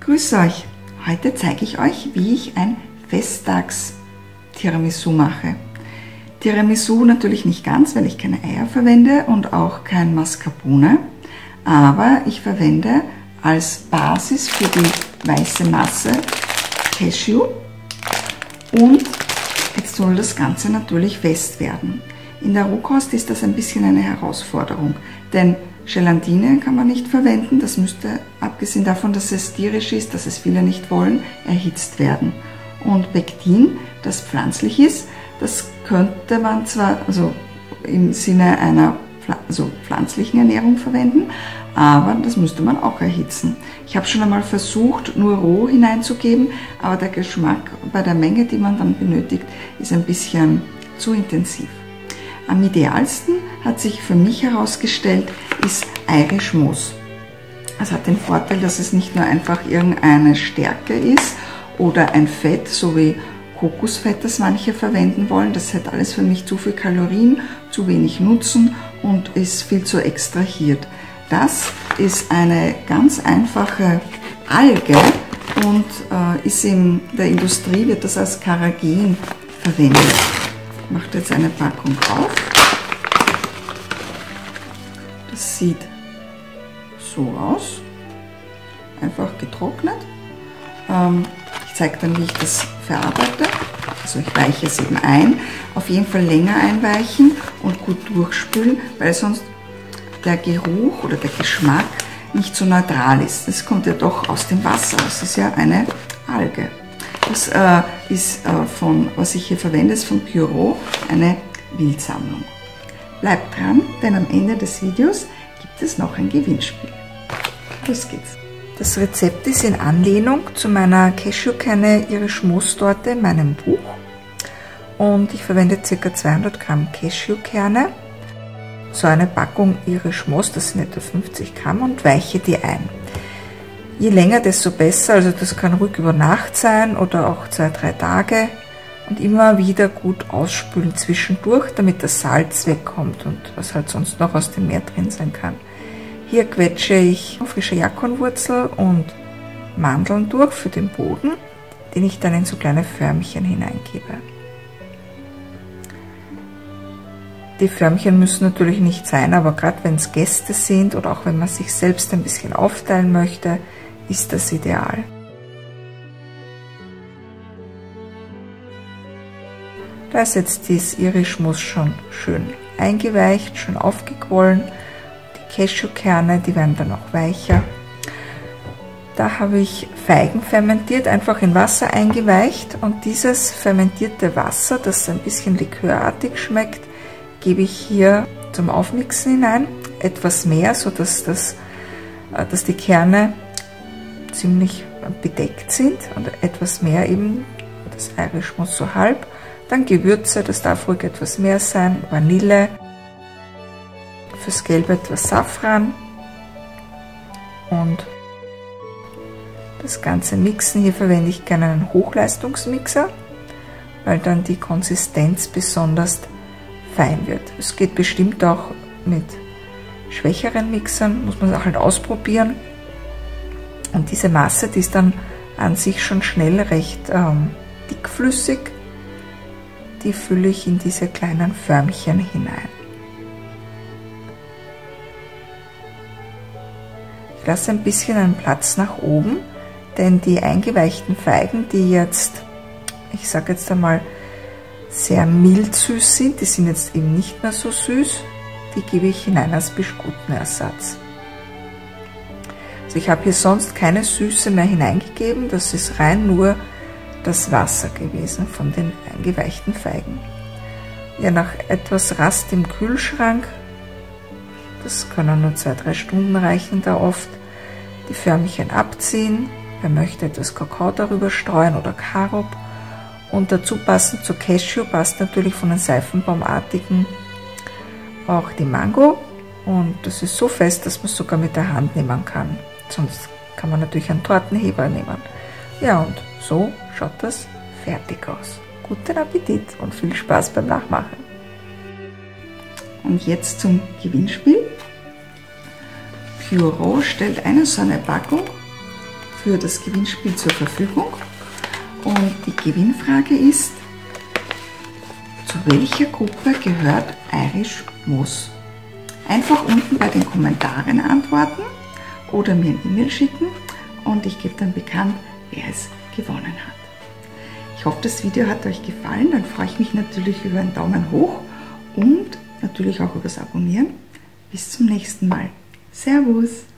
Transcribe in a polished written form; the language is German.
Grüß euch! Heute zeige ich euch, wie ich ein Festtags-Tiramisu mache. Tiramisu natürlich nicht ganz, weil ich keine Eier verwende und auch kein Mascarpone, aber ich verwende als Basis für die weiße Masse Cashew und jetzt soll das Ganze natürlich fest werden. In der Rohkost ist das ein bisschen eine Herausforderung, denn Gelatine kann man nicht verwenden, das müsste, abgesehen davon, dass es tierisch ist, dass es viele nicht wollen, erhitzt werden. Und Pektin, das pflanzlich ist, das könnte man zwar im Sinne einer pflanzlichen Ernährung verwenden, aber das müsste man auch erhitzen. Ich habe schon einmal versucht, nur roh hineinzugeben, aber der Geschmack bei der Menge, die man dann benötigt, ist ein bisschen zu intensiv. Am idealsten hat sich für mich herausgestellt, ist Irish Moss. Es hat den Vorteil, dass es nicht nur einfach irgendeine Stärke ist oder ein Fett, so wie Kokosfett, das manche verwenden wollen. Das hat alles für mich zu viel Kalorien, zu wenig Nutzen und ist viel zu extrahiert. Das ist eine ganz einfache Alge und ist in der Industrie, wird das als Carrageen verwendet. Ich mache jetzt eine Packung auf. Das sieht so aus, einfach getrocknet. Ich zeige dann, wie ich das verarbeite. Also ich weiche es eben ein, auf jeden Fall länger einweichen und gut durchspülen, weil sonst der Geruch oder der Geschmack nicht so neutral ist. Das kommt ja doch aus dem Wasser, das ist ja eine Alge. Das ist was ich hier verwende, ist von Puro, eine Wildsammlung. Bleibt dran, denn am Ende des Videos gibt es noch ein Gewinnspiel. Los geht's! Das Rezept ist in Anlehnung zu meiner Cashewkerne Irish Moss Torte in meinem Buch. Und ich verwende ca. 200 Gramm Cashewkerne, so eine Packung Irish Moss, das sind etwa 50 Gramm, und weiche die ein. Je länger, desto besser, also das kann ruhig über Nacht sein oder auch 2-3 Tage. Und immer wieder gut ausspülen zwischendurch, damit das Salz wegkommt und was halt sonst noch aus dem Meer drin sein kann. Hier quetsche ich frische Jakonwurzel und Mandeln durch für den Boden, den ich dann in so kleine Förmchen hineingebe. Die Förmchen müssen natürlich nicht sein, aber gerade wenn es Gäste sind oder auch wenn man sich selbst ein bisschen aufteilen möchte, ist das ideal. Da ist jetzt das Irish Moss schon schön eingeweicht, schön aufgequollen. Die Cashewkerne, die werden dann auch weicher. Da habe ich Feigen fermentiert, einfach in Wasser eingeweicht, und dieses fermentierte Wasser, das ein bisschen likörartig schmeckt, gebe ich hier zum Aufmixen hinein. Etwas mehr, sodass dass die Kerne ziemlich bedeckt sind, und etwas mehr eben das Irish Moss so halb. Dann Gewürze, das darf ruhig etwas mehr sein, Vanille, fürs Gelbe etwas Safran und das Ganze mixen. Hier verwende ich gerne einen Hochleistungsmixer, weil dann die Konsistenz besonders fein wird. Es geht bestimmt auch mit schwächeren Mixern, muss man halt ausprobieren. Und diese Masse, die ist dann an sich schon schnell recht dickflüssig. Die fülle ich in diese kleinen Förmchen hinein. Ich lasse ein bisschen einen Platz nach oben, denn die eingeweichten Feigen, die jetzt, ich sage jetzt einmal, sehr mild süß sind, die sind jetzt eben nicht mehr so süß, die gebe ich hinein als Biskuitenersatz. Also ich habe hier sonst keine Süße mehr hineingegeben, das ist rein nur das Wasser gewesen von den eingeweichten Feigen. Ja, nach etwas Rast im Kühlschrank, das können nur 2-3 Stunden reichen da oft, die Förmchen abziehen. Wer möchte, etwas Kakao darüber streuen oder Karob. Und dazu passend zur Cashew passt natürlich von den Seifenbaumartigen auch die Mango. Und das ist so fest, dass man es sogar mit der Hand nehmen kann. Sonst kann man natürlich einen Tortenheber nehmen. Ja, und so schaut das fertig aus. Guten Appetit und viel Spaß beim Nachmachen. Und jetzt zum Gewinnspiel. Puro stellt eine so eine Packung für das Gewinnspiel zur Verfügung. Und die Gewinnfrage ist, zu welcher Gruppe gehört Irish Moss? Einfach unten bei den Kommentaren antworten oder mir ein E-Mail schicken und ich gebe dann bekannt, wer es gewonnen hat. Ich hoffe, das Video hat euch gefallen, dann freue ich mich natürlich über einen Daumen hoch und natürlich auch über das Abonnieren. Bis zum nächsten Mal. Servus!